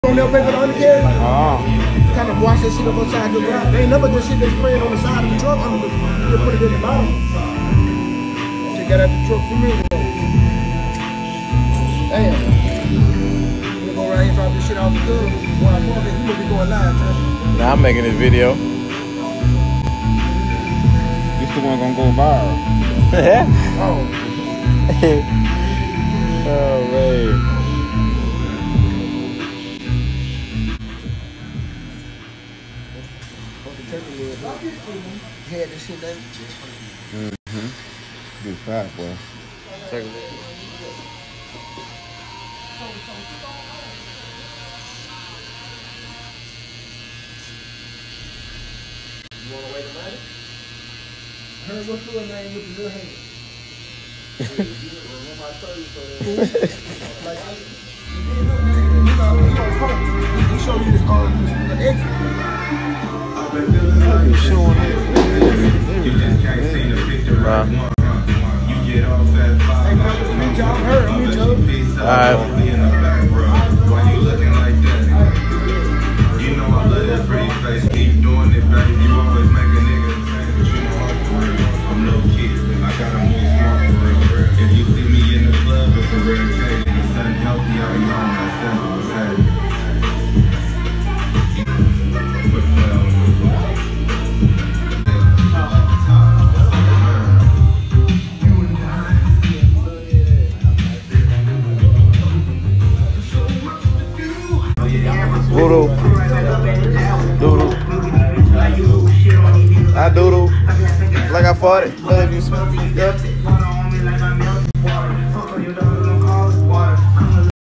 On there making undercarriage. Oh. Kind of wash that shit up on the side of the ground. They ain't never just shit they spraying on the side of the truck. They put it in the bottom. They got out the truck for me. Damn. You go around here and drop this shit off the curb. Boy, I park it. You must be going live, man. Now I'm making this video. This the one gonna go viral. Oh. Oh, man. Had this shit done. Good fat, boy. Check it. You wanna wait a minute? Heard what's the name with the little hand? He show you this the exit. Showing it. You just can't see the picture right one. You get off at 5. In the back, bro. Why you looking like that? You know I love that pretty face. Keep doing it, baby. You always make a nigga say, but you know I'm for real. I'm no kid. I gotta move smart for real. If you see me in the club, it's a rare occasion. It's something healthy out here on that simple, okay? Doodle. Doodle. I doodle. Like I fought it. Love you, smell. Yep.